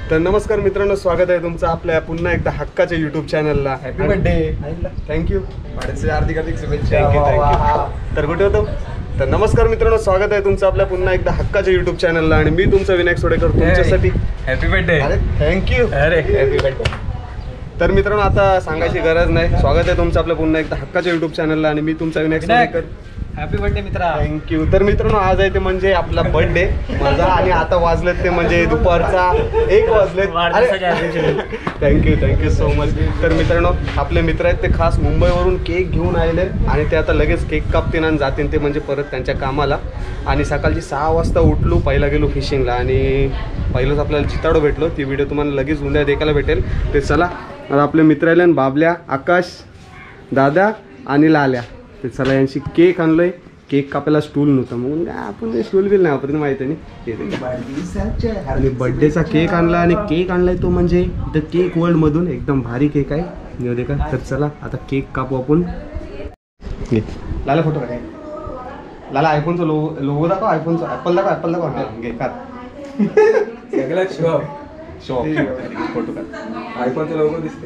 तर नमस्कार मित्रांनो, स्वागत आहे तुमचं आपल्या पुन्हा एकदा हक्काच्या यूट्यूब चॅनलला. Happy birthday. थँक्यू. हार्दिक शुभेच्छा. थँक्यू. तर कुठे होतो? तर नमस्कार मित्रांनो, स्वागत आहे तुमचं आपल्या पुन्हा एकदा हक्काच्या यूट्यूब चॅनलला आणि मी तुमचा विनायक सोडेकर तुमच्यासाठी. Happy birthday. अरे थँक्यू. अरे हॅपी बर्थडे. तर मित्रांनो, आता सांगायची गरज नाही, स्वागत आहे तुमचं आपल्या पुन्हा एकदा हक्काच्या यूट्यूब चॅनलला आणि मी तुमचा विनायक सोडेकर. हॅपी बर्थडे मित्रा. थँक्यू. तर मित्रांनो, आज आहे ते म्हणजे आपला बर्थडे माझा आणि आता वाजलेत ते म्हणजे दुपारचा 1 वाजलेत. Thank you so much. तर मित्रांनो, आपले मित्र आहेत ते खास मुंबईवरून केक घेऊन आलेले आणि ते आता लगेच केक कापतील आणि जातील ते म्हणजे परत त्यांच्या कामाला. आणि सकाळची 6 वाजता उठलो, पहिला गेलो फिशिंगला आणि पहिलंच आपल्याला चिताडो भेटलो. ती व्हिडिओ तुम्हाला लगेच उद्या देखायला भेटेल. ते चला, आता आपले मित्र आले बाबल्या, आकाश, दादा आणि लाल्या. ते चला, यांची केक आणलोय. केक कापायला स्टूल नव्हतं, मग आपण स्टूल बिल नाही वापरत, माहिती नाही. आणि बर्थडेचा केक आणला आणि केक आणलाय तो म्हणजे द केक वर्ल्ड मधून एकदम भारी केक आहे. येऊ दे का. तर चला आता केक कापू आपण. लाला फोटो काय लाला आयफोनचा लोगो दाखव. आयफोनचा ॲपल दाखव घे काढ. सगळ्यात शॉप फोटो काढ. आयफोनचा लोगो दिसतोय.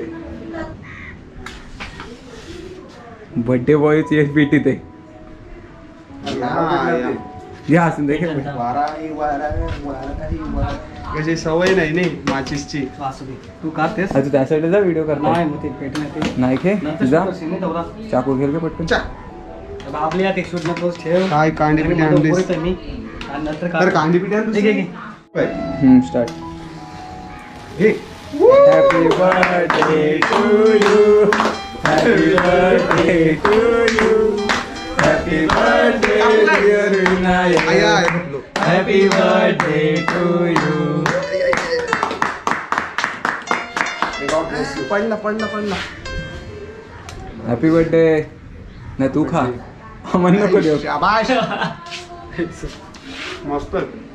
बर्थडे बॉयची एफबीटी ते या असून दे. कशी सवय नाही माचीसची. तू काढतेस त्या साईडला जा, व्हिडिओ करणार नाही खे तुझा चाकू घेल का पटकन. आपल्या ते शूट नको ठेव. काय कांडी पिठी आणलीस? तर कांडी पिठी आणलीस. Start. Happy birthday to you. Happy birthday to you. Happy birthday dear Vinayak. Happy birthday to you. पडला. Happy birthday. नाही तू खा, मन नको देऊ. शाबाश. मस्त.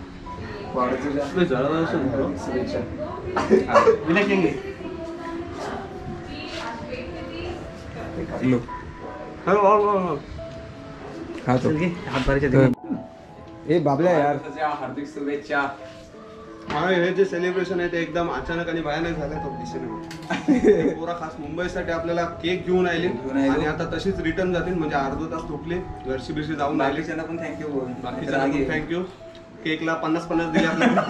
खातो. ए बाबल्या यार, हार्दिक शुभेच्छा. हे जे सेलिब्रेशन आहे ते एकदम अचानक आणि भयानक झालं. तो दिसेल पुरा खास मुंबईसाठी आपल्याला केक घेऊन आले आणि आता तशीच रिटर्न जातील म्हणजे अर्धा तास तुटले. घरची बिरशी जाऊन आले. पण थँक्यू. बाकीच्या थँक्यू. केकला 50 दिले आपल्याला.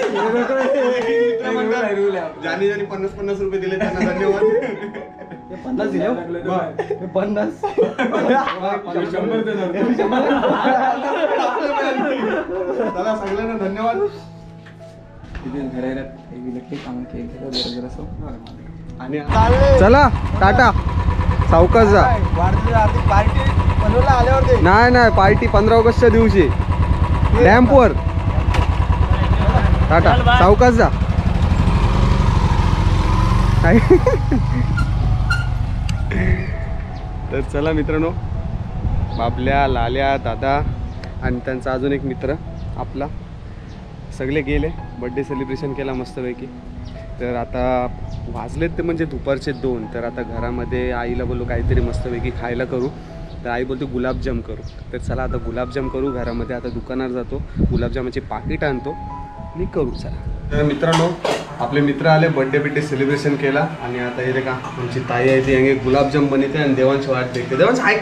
ज्यानी 50 रुपये दिले त्यांना धन्यवाद. 50 दिले. 50 चला, सगळ्यांना धन्यवाद. आणि चला टाटा. सावकाश जा. नाही पार्टी 15 ऑगस्टच्या दिवशी डॅम्पवर. टाटा. सावकाश जा. तर चला मित्रांनो, बाबल्या, लाल्या, दादा आणि त्यांचा अजून एक मित्र आपला सगळे गेले. बर्थडे सेलिब्रेशन केला मस्तपैकी. तर आता वाजलेत ते म्हणजे दुपारचे 2. तर आता घरामध्ये आईला बोललो काहीतरी मस्तपैकी खायला करू. तर आई बोलते गुलाबजाम करू. तर चला आता गुलाबजाम करू घरामध्ये. आता दुकानावर जातो, गुलाबजामाची पाकिट आणतो आणि करू. चला. तर मित्रांनो, आपले मित्र आले, बर्थडे सेलिब्रेशन केला आणि आता हे का आमची ताई आहे ती गुलाबजाम बनवते आणि देवांची वाट देखते. देवांश हाय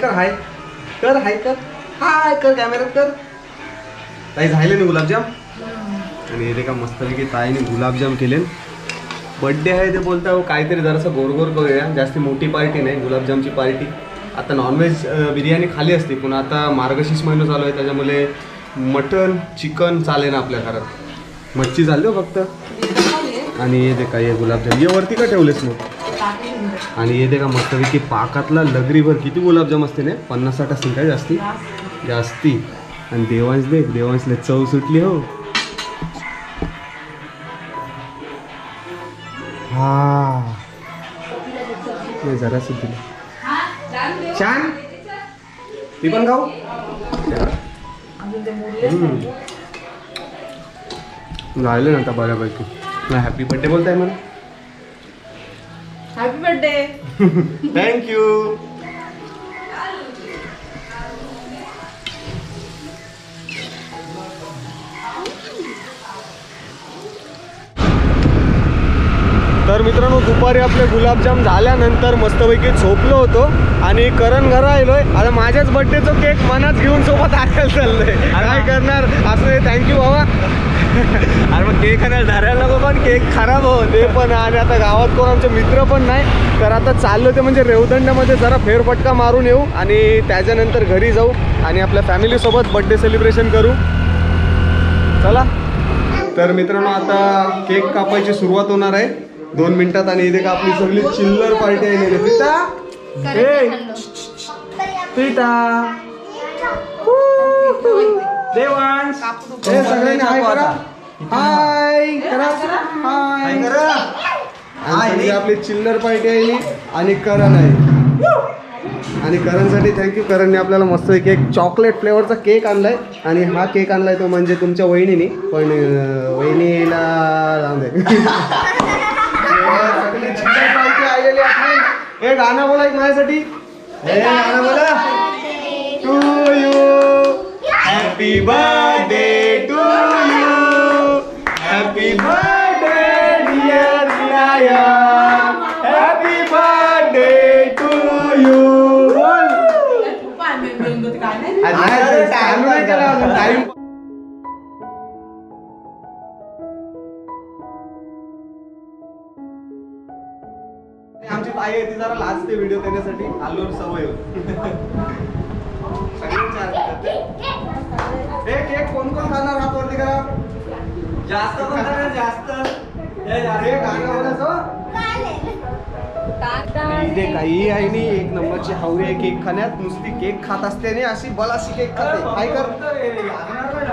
कर कॅमेऱ्यात कर. ताई झाले नाही गुलाबजाम आणि हे का मस्तपैकी ताईने गुलाबजाम केले. बर्थडे आहे ते बोलता काहीतरी जरासं गोरगोर करूया, जास्ती मोठी पार्टी नाही, गुलाबजामची पार्टी. आता नॉनव्हेज बिर्याणी खाली असते, पण आता मार्गशीर्ष महिना चालू आहे त्याच्यामुळे मटन चिकन चालेल ना आपल्या घरात. मच्छी झाली हो फक्त. आणि हे देखा हे गुलाबजाम ये वरती का ठेवलेस मग. आणि हे देखा मस्तपैकी पाकातला लगरीभर किती गुलाबजाम असते ना, 50-60 असतील काय जास्ती. आणि देवांशला चव सुटली हो. हा जरा सुद्धा छान. ती पण खाऊ. झालं ना आता बऱ्यापैकी. हॅपी बर्थडे बोलताय मला. Happy birthday. थँक्यू. मित्रांनो दुपारी आपले गुलाबजाम झाल्यानंतर मस्तपैकी झोपलो होतो आणि करण घरा आलोय. आता माझ्याच बर्थडेचं केक मनात घेऊन सोबत आणायला चाललोय. काय करणार असं. थँक्यू बाबा. अरे मग केक आणायला धरायला नको पण केक खराब हो ते पण. आणि आता गावात कोण आमचे मित्र पण नाही, तर आता चाललो ते म्हणजे रेवदंड्यामध्ये जरा फेरफटका मारून येऊ आणि त्याच्यानंतर घरी जाऊ आणि आपल्या फॅमिलीसोबत बर्थडे सेलिब्रेशन करू. चला. तर मित्रांनो आता केक कापायची सुरुवात होणार आहे 2 मिनिटात आणि इथे का आपली सगळी चिल्लर पार्टी आहे. प्रीता देवांश हे सगळ्यांनी हाय करा. हाय करा. हाय करा. आणि आपली चिल्लर पार्टी आहे आणि करण आहे. आणि करणसाठी थँक्यू. करणने आपल्याला मस्त एक चॉकलेट फ्लेवरचा केक आणलाय आणि हा केक आणलाय तो म्हणजे तुमच्या वहिनीने. पण वहिनीला जाऊन दे. सगळी चिल्लर पार्टी आलेली आहे. हे गाणं बोला एक माझ्यासाठी. हे गाणं बोला. To you happy birthday to you. Happy birthday dear Vinayak. Happy birthday to you. आमची ताई आहे ती जरा लाजते व्हिडिओ देण्यासाठी. आलोर सवय केक कोण कोण खाणार हात वरती करा. जास्त जास्त इथे काही आहे नाही. एक नंबरची हवरी आहे केक खाण्यात. नुसती केक खात असते आणि अशी बलाशी केक खाते. काय कर.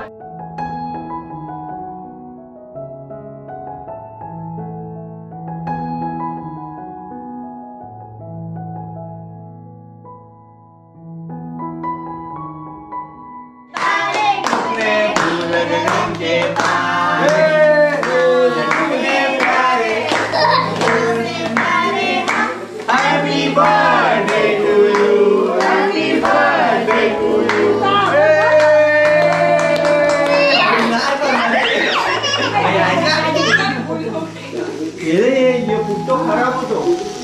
खराब होतो.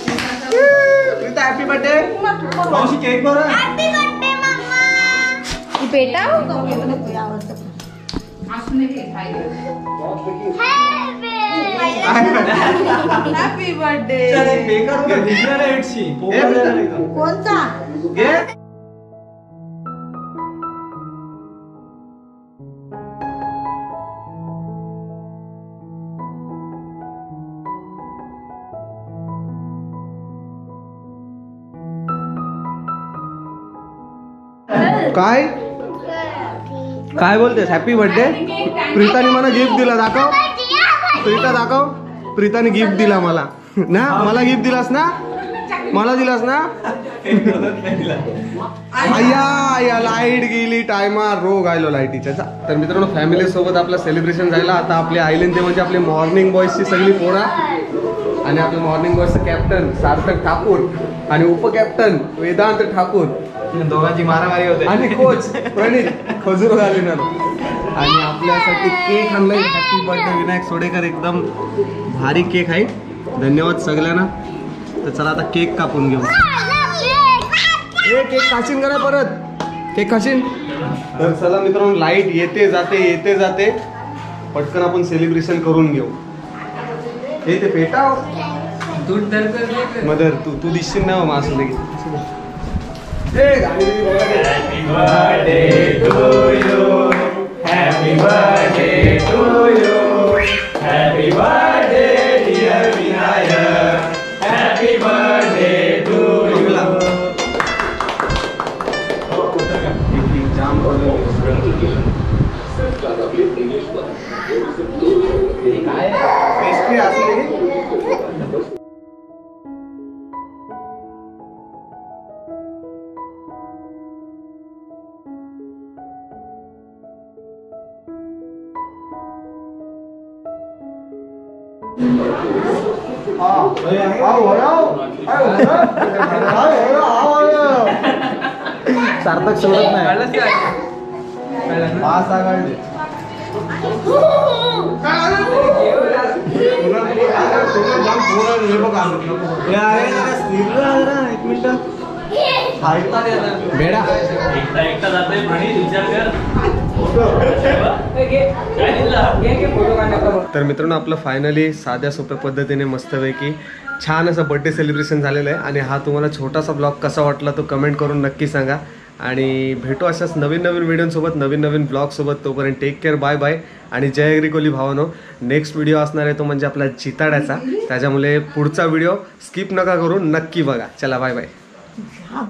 Happy birthday. केक बरं. बेटा हॅपी बर्थडे. कोणता काय काय बोलतेस. Happy birthday. प्रीताने मला गिफ्ट दिला. दाखव प्रीता दाखव. प्रीताने गिफ्ट दिला मला ना. मला गिफ्ट दिलास ना. मला दिलास ना. अय्या लाईट गेली. टायमार रोग आलो लाईटीच्या. तर मित्रांनो फॅमिली सोबत आपलं सेलिब्रेशन झालं. आता आपले आयलंड ते म्हणजे आपले मॉर्निंग बॉयजची सगळी पोरा आणि आपले मॉर्निंग बॉयजचं कॅप्टन सार्थक ठाकूर आणि उपकॅप्टन वेदांत ठाकूर दोघांची मारामारी होते आणि कोच प्रणित खजूर घालणार. आणि आपल्यासाठी केक आणलाय. Happy birthday Vinayak Sodekar. एकदम भारी केक आहे. धन्यवाद सगळ्यांना. तर चला आता केक कापून घेऊ. केक खाशीन करा परत. केक खाशीन. तर चला मित्रांनो लाईट येते जाते. पटकन आपण सेलिब्रेशन करून घेऊ. हे ते पेटाव मदर तू दिसशील ना मासू लगे. Happy birthday to you. Happy birthday to you. Happy birthday dear Vinayak. Happy birthday to you. काय पेस्ट्री असली. सार्थक सोडत नाही. एक मिनिट बेडा एकटा जातोय प्रणीत विचार कर. तर मित्रांनो आपलं फायनली साध्या सोप्या पद्धतीने मस्तपैकी छान असं बर्थडे सेलिब्रेशन झालेलं आहे. आणि हा तुम्हाला छोटासा ब्लॉग कसा वाटला तो कमेंट करून नक्की सांगा. आणि भेटू अशाच नवीन नवीन व्हिडिओसोबत नवीन नवीन ब्लॉगसोबत. तोपर्यंत टेक केअर, बाय बाय. आणि जय अग्री कोली भावानो. नेक्स्ट व्हिडिओ असणार आहे तो म्हणजे आपला जिताड्याचा. त्याच्यामुळे पुढचा व्हिडिओ स्किप नका करू, नक्की बघा. चला बाय बाय.